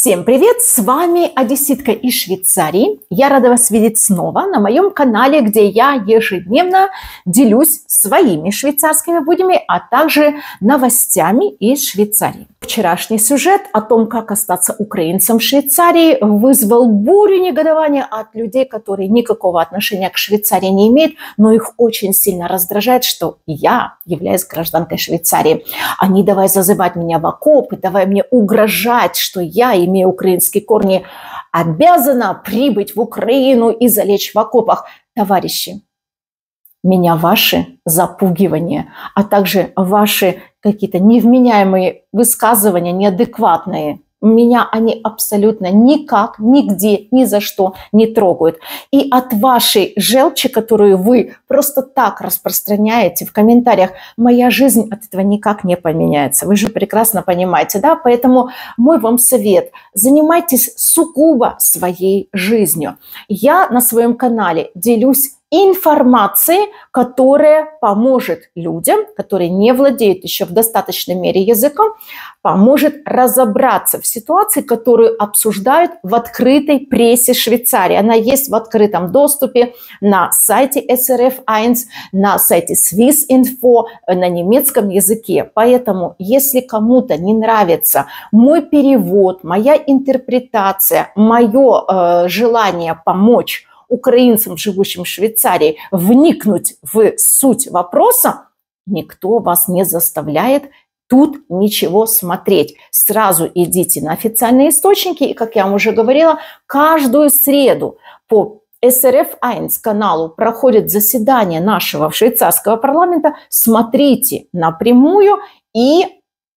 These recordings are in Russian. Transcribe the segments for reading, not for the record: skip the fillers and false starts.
Всем привет! С вами одесситка из Швейцарии. Я рада вас видеть снова на моем канале, где я ежедневно делюсь своими швейцарскими буднями, а также новостями из Швейцарии. Вчерашний сюжет о том, как остаться украинцем в Швейцарии, вызвал бурю негодования от людей, которые никакого отношения к Швейцарии не имеют, но их очень сильно раздражает, что я являюсь гражданкой Швейцарии. Они давай зазывать меня в окопы, давай мне угрожать, что я, имея украинские корни, обязана прибыть в Украину и залечь в окопах. Товарищи, меня ваши запугивания, а также ваши какие-то невменяемые высказывания, неадекватные, меня они абсолютно никак, нигде, ни за что не трогают. И от вашей желчи, которую вы просто так распространяете в комментариях, моя жизнь от этого никак не поменяется. Вы же прекрасно понимаете, да? Поэтому мой вам совет: занимайтесь сугубо своей жизнью. Я на своем канале делюсь информацией, которая поможет людям, которые не владеют еще в достаточной мере языком, поможет разобраться в ситуации, которую обсуждают в открытой прессе Швейцарии. Она есть в открытом доступе на сайте SRF1, на сайте Swissinfo, на немецком языке. Поэтому, если кому-то не нравится мой перевод, моя интерпретация, мое желание помочь украинцам, живущим в Швейцарии, вникнуть в суть вопроса, никто вас не заставляет тут ничего смотреть. Сразу идите на официальные источники, и, как я вам уже говорила, каждую среду по SRF1 каналу проходит заседание нашего швейцарского парламента. Смотрите напрямую и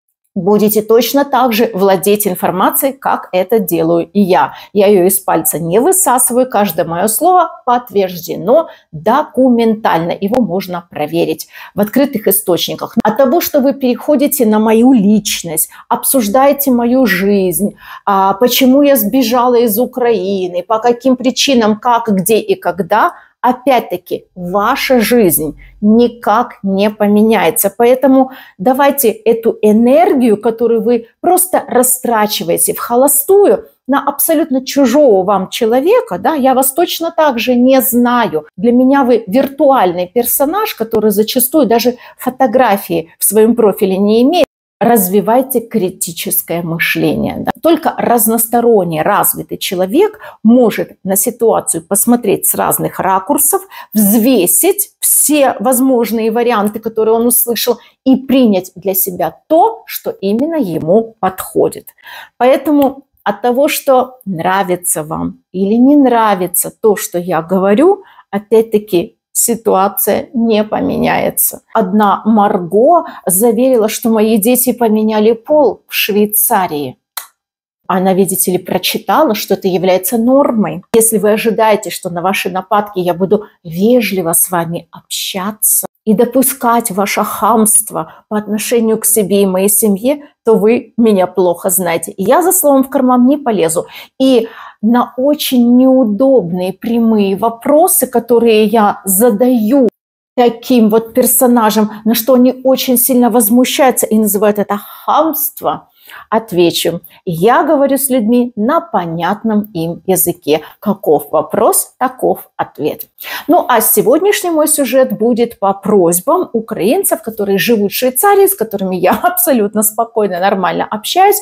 будете точно так же владеть информацией, как это делаю и я. Я ее из пальца не высасываю, каждое мое слово подтверждено документально. Его можно проверить в открытых источниках. От того, что вы переходите на мою личность, обсуждаете мою жизнь, почему я сбежала из Украины, по каким причинам, как, где и когда, опять-таки, ваша жизнь никак не поменяется. Поэтому давайте эту энергию, которую вы просто растрачиваете в холостую на абсолютно чужого вам человека, да, я вас точно так же не знаю. Для меня вы виртуальный персонаж, который зачастую даже фотографии в своем профиле не имеет. Развивайте критическое мышление. Да? Только разносторонне развитый человек может на ситуацию посмотреть с разных ракурсов, взвесить все возможные варианты, которые он услышал, и принять для себя то, что именно ему подходит. Поэтому от того, что нравится вам или не нравится то, что я говорю, опять-таки, ситуация не поменяется. Одна Марго заверила, что мои дети поменяли пол в Швейцарии. Она, видите ли, прочитала, что это является нормой. Если вы ожидаете, что на ваши нападки я буду вежливо с вами общаться и допускать ваше хамство по отношению к себе и моей семье, то вы меня плохо знаете. И я за словом в карман не полезу. И на очень неудобные прямые вопросы, которые я задаю таким вот персонажам, на что они очень сильно возмущаются и называют это хамство, отвечу: я говорю с людьми на понятном им языке. Каков вопрос, таков ответ. Ну а сегодняшний мой сюжет будет по просьбам украинцев, которые живут в Швейцарии, с которыми я абсолютно спокойно, нормально общаюсь.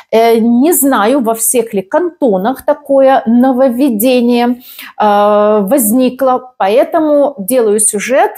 Не знаю, во всех ли кантонах такое нововведение возникло, поэтому делаю сюжет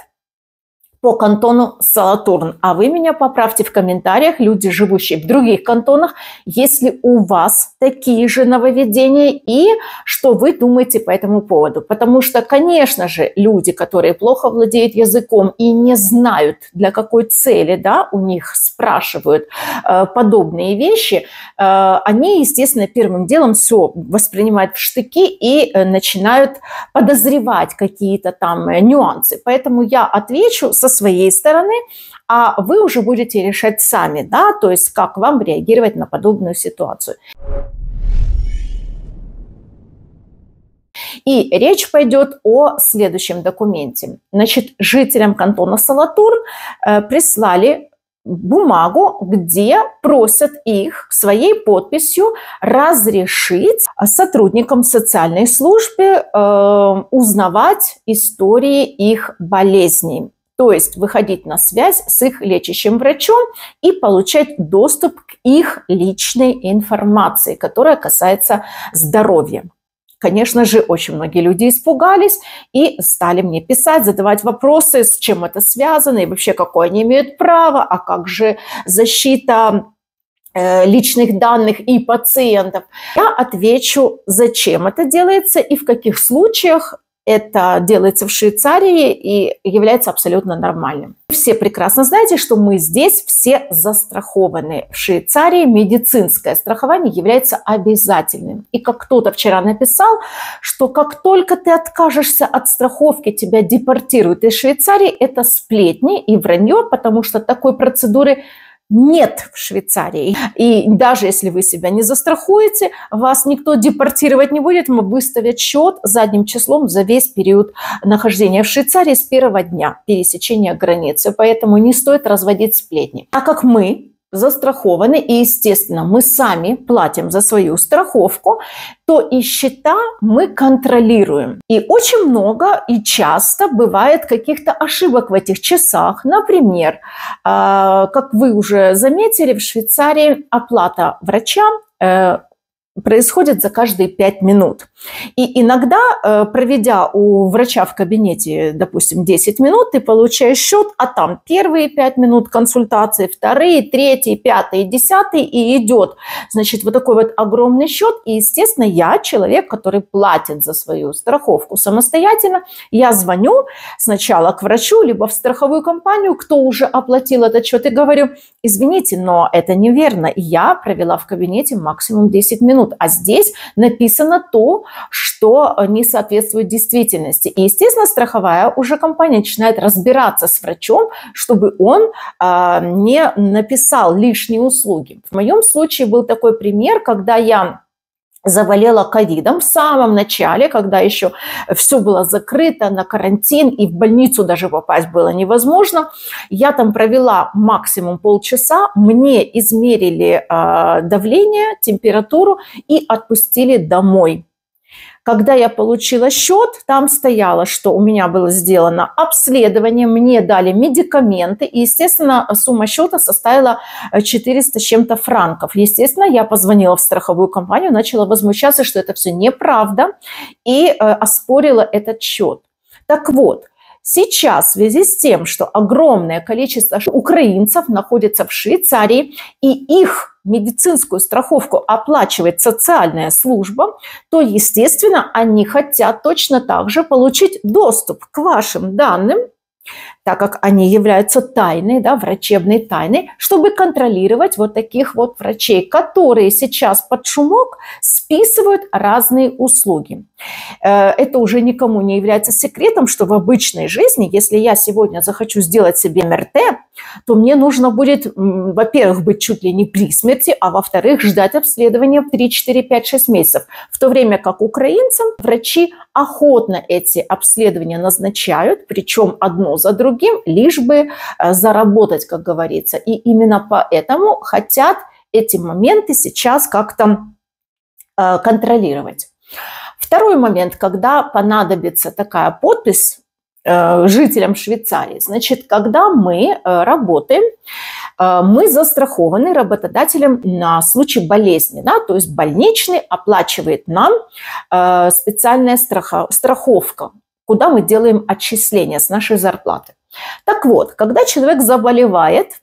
по кантону Салатурн. А вы меня поправьте в комментариях, люди, живущие в других кантонах, если у вас такие же нововведения и что вы думаете по этому поводу. Потому что, конечно же, люди, которые плохо владеют языком и не знают, для какой цели, да, у них спрашивают подобные вещи, они, естественно, первым делом все воспринимают в штыки и начинают подозревать какие-то там нюансы. Поэтому я отвечу со своей стороны, а вы уже будете решать сами, да, то есть как вам реагировать на подобную ситуацию. И речь пойдет о следующем документе. Значит, жителям кантона Салатурн прислали бумагу, где просят их своей подписью разрешить сотрудникам социальной службы узнавать истории их болезней. То есть выходить на связь с их лечащим врачом и получать доступ к их личной информации, которая касается здоровья. Конечно же, очень многие люди испугались и стали мне писать, задавать вопросы, с чем это связано и вообще какое они имеют право, а как же защита личных данных и пациентов. Я отвечу, зачем это делается и в каких случаях это делается в Швейцарии и является абсолютно нормальным. Все прекрасно знаете, что мы здесь все застрахованы. В Швейцарии медицинское страхование является обязательным. И как кто-то вчера написал, что как только ты откажешься от страховки, тебя депортируют из Швейцарии, это сплетни и вранье, потому что такой процедуры нет в Швейцарии. И даже если вы себя не застрахуете, вас никто депортировать не будет, вам выставят счет задним числом за весь период нахождения в Швейцарии с первого дня пересечения границы. Поэтому не стоит разводить сплетни. Так как мы застрахованы, и, естественно, мы сами платим за свою страховку, то и счета мы контролируем. И очень много и часто бывает каких-то ошибок в этих часах. Например, как вы уже заметили, в Швейцарии оплата врачам происходит за каждые 5 минут. И иногда, проведя у врача в кабинете, допустим, 10 минут, ты получаешь счет, а там первые 5 минут консультации, вторые, третьи, пятые, десятые, и идет, значит, вот такой вот огромный счет. И, естественно, я человек, который платит за свою страховку самостоятельно. Я звоню сначала к врачу, либо в страховую компанию, кто уже оплатил этот счет, и говорю: извините, но это неверно. Я провела в кабинете максимум 10 минут. А здесь написано то, что не соответствует действительности. И, естественно, страховая уже компания начинает разбираться с врачом, чтобы он не написал лишние услуги. В моем случае был такой пример, когда я заболела ковидом в самом начале, когда еще все было закрыто на карантин, и в больницу даже попасть было невозможно. Я там провела максимум полчаса, мне измерили давление, температуру и отпустили домой. Когда я получила счет, там стояло, что у меня было сделано обследование, мне дали медикаменты, и, естественно, сумма счета составила 400 с чем-то франков. Естественно, я позвонила в страховую компанию, начала возмущаться, что это все неправда, и оспорила этот счет. Так вот, сейчас в связи с тем, что огромное количество украинцев находится в Швейцарии, и их медицинскую страховку оплачивает социальная служба, то, естественно, они хотят точно так же получить доступ к вашим данным, так как они являются тайной, да, врачебной тайной, чтобы контролировать вот таких вот врачей, которые сейчас под шумок списывают разные услуги. Это уже никому не является секретом, что в обычной жизни, если я сегодня захочу сделать себе МРТ, то мне нужно будет, во-первых, быть чуть ли не при смерти, а во-вторых, ждать обследования 3, 4, 5, 6 месяцев. В то время как украинцам врачи охотно эти обследования назначают, причем одно за другим, лишь бы заработать, как говорится. И именно поэтому хотят эти моменты сейчас как-то контролировать. Второй момент, когда понадобится такая подпись жителям Швейцарии. Значит, когда мы работаем, мы застрахованы работодателем на случай болезни, да, то есть больничный оплачивает нам специальная страховка, куда мы делаем отчисления с нашей зарплаты. Так вот, когда человек заболевает,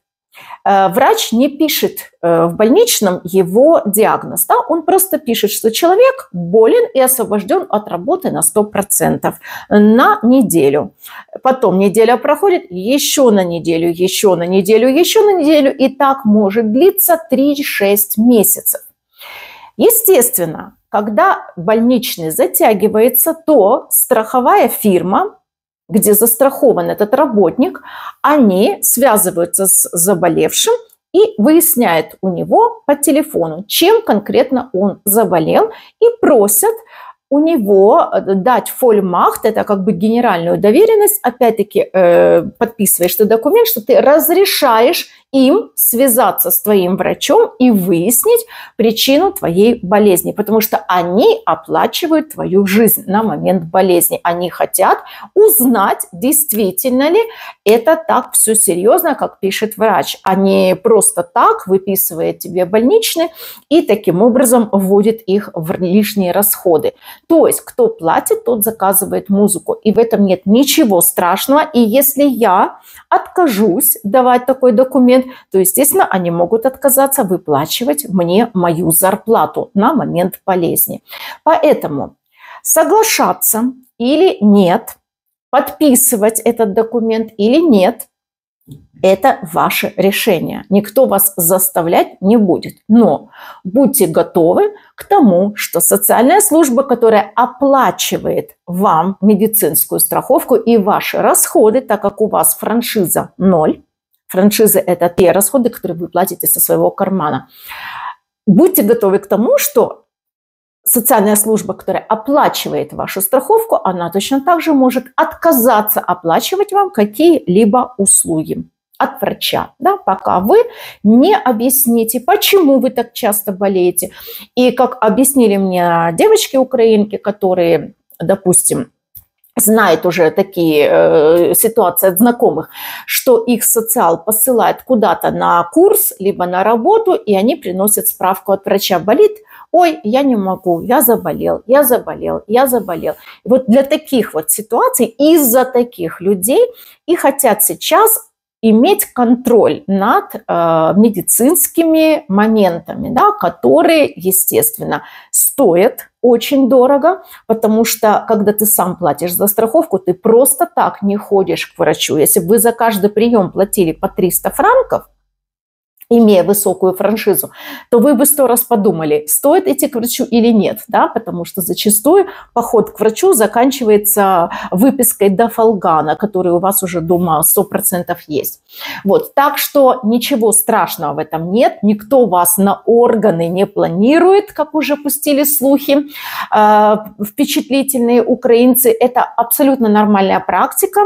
врач не пишет в больничном его диагноз, да? Он просто пишет, что человек болен и освобожден от работы на 100% на неделю. Потом неделя проходит, еще на неделю, еще на неделю, еще на неделю, и так может длиться 3-6 месяцев. Естественно, когда больничный затягивается, то страховая фирма, где застрахован этот работник, они связываются с заболевшим и выясняют у него по телефону, чем конкретно он заболел, и просят у него дать фольмахт, это как бы генеральную доверенность, опять-таки подписываешь ты документ, что ты разрешаешь им связаться с твоим врачом и выяснить причину твоей болезни, потому что они оплачивают твою жизнь на момент болезни. Они хотят узнать, действительно ли это так все серьезно, как пишет врач, а не просто так выписывает тебе больничные и таким образом вводит их в лишние расходы. То есть, кто платит, тот заказывает музыку. И в этом нет ничего страшного. И если я откажусь давать такой документ, то, естественно, они могут отказаться выплачивать мне мою зарплату на момент болезни. Поэтому соглашаться или нет, подписывать этот документ или нет, это ваше решение. Никто вас заставлять не будет. Но будьте готовы к тому, что социальная служба, которая оплачивает вам медицинскую страховку и ваши расходы, так как у вас франшиза 0, франшиза – это те расходы, которые вы платите со своего кармана. Будьте готовы к тому, что социальная служба, которая оплачивает вашу страховку, она точно так же может отказаться оплачивать вам какие-либо услуги от врача, да, пока вы не объясните, почему вы так часто болеете. И как объяснили мне девочки-украинки, которые, допустим, знает уже такие ситуации от знакомых, что их социал посылает куда-то на курс, либо на работу, и они приносят справку от врача. Болит? Ой, я не могу, я заболел, я заболел, я заболел. И вот для таких вот ситуаций, из-за таких людей и хотят сейчас иметь контроль над медицинскими моментами, да, которые, естественно, стоят очень дорого, потому что, когда ты сам платишь за страховку, ты просто так не ходишь к врачу. Если бы вы за каждый прием платили по 300 франков, имея высокую франшизу, то вы бы 100 раз подумали, стоит идти к врачу или нет, да, потому что зачастую поход к врачу заканчивается выпиской дофалгана, который у вас уже дома 100% есть. Вот, так что ничего страшного в этом нет, никто вас на органы не планирует, как уже пустили слухи впечатлительные украинцы. Это абсолютно нормальная практика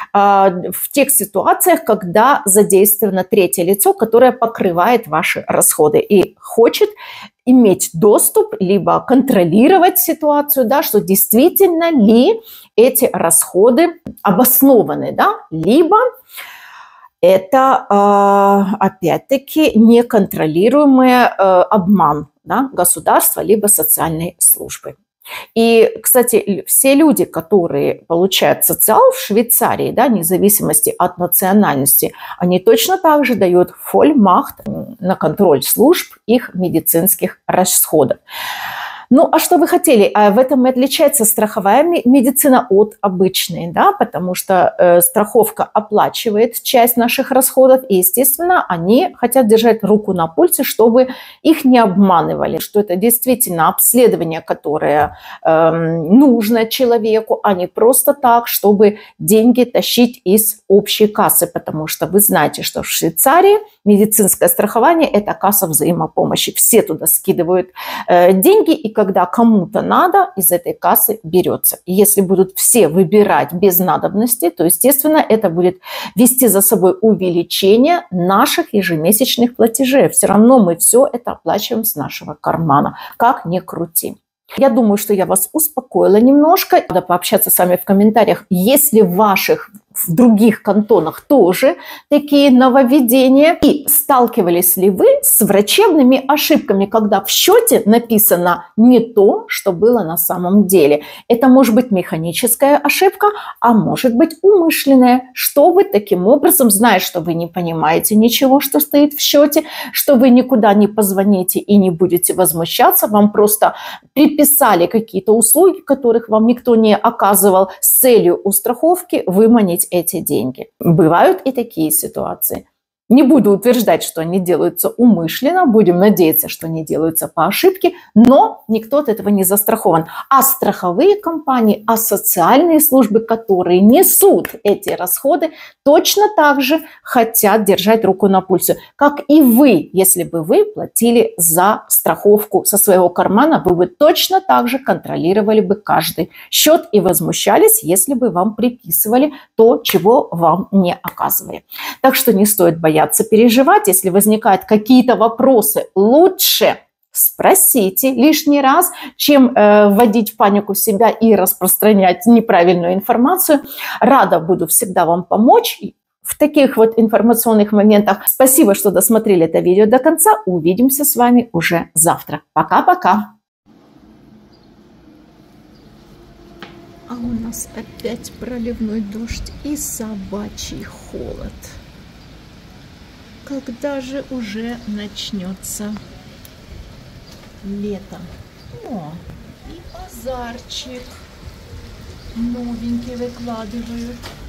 в тех ситуациях, когда задействовано третье лицо, которое покрывает ваши расходы и хочет иметь доступ, либо контролировать ситуацию, да, что действительно ли эти расходы обоснованы, да, либо это, опять-таки, неконтролируемый обман, да, государства, либо социальной службы. И, кстати, все люди, которые получают социал в Швейцарии, да, вне зависимости от национальности, они точно так же дают фольмахт на контроль служб их медицинских расходов. Ну, а что вы хотели? В этом и отличается страховая медицина от обычной, да, потому что страховка оплачивает часть наших расходов, и, естественно, они хотят держать руку на пульсе, чтобы их не обманывали, что это действительно обследование, которое нужно человеку, а не просто так, чтобы деньги тащить из общей кассы, потому что вы знаете, что в Швейцарии медицинское страхование – это касса взаимопомощи. Все туда скидывают деньги, и когда кому-то надо, из этой кассы берется. И если будут все выбирать без надобности, то, естественно, это будет вести за собой увеличение наших ежемесячных платежей. Все равно мы все это оплачиваем с нашего кармана, как ни крути. Я думаю, что я вас успокоила немножко. Надо пообщаться с вами в комментариях, если в ваших в других кантонах тоже такие нововведения. И сталкивались ли вы с врачебными ошибками, когда в счете написано не то, что было на самом деле? Это может быть механическая ошибка, а может быть умышленная. Что вы таким образом, зная, что вы не понимаете ничего, что стоит в счете, что вы никуда не позвоните и не будете возмущаться, вам просто приписали какие-то услуги, которых вам никто не оказывал, с целью у страховки выманить эти деньги. Бывают и такие ситуации. Не буду утверждать, что они делаются умышленно, будем надеяться, что они делаются по ошибке, но никто от этого не застрахован. А страховые компании, а социальные службы, которые несут эти расходы, точно так же хотят держать руку на пульсе, как и вы. Если бы вы платили за страховку со своего кармана, вы бы точно так же контролировали бы каждый счет и возмущались, если бы вам приписывали то, чего вам не оказывали. Так что не стоит бояться бояться переживать. Если возникают какие-то вопросы, лучше спросите лишний раз, чем вводить в панику себя и распространять неправильную информацию. Рада буду всегда вам помочь в таких вот информационных моментах. Спасибо, что досмотрели это видео до конца. Увидимся с вами уже завтра. Пока-пока. А у нас опять проливной дождь и собачий холод. Когда же уже начнется лето? О, и базарчик новенький выкладывают.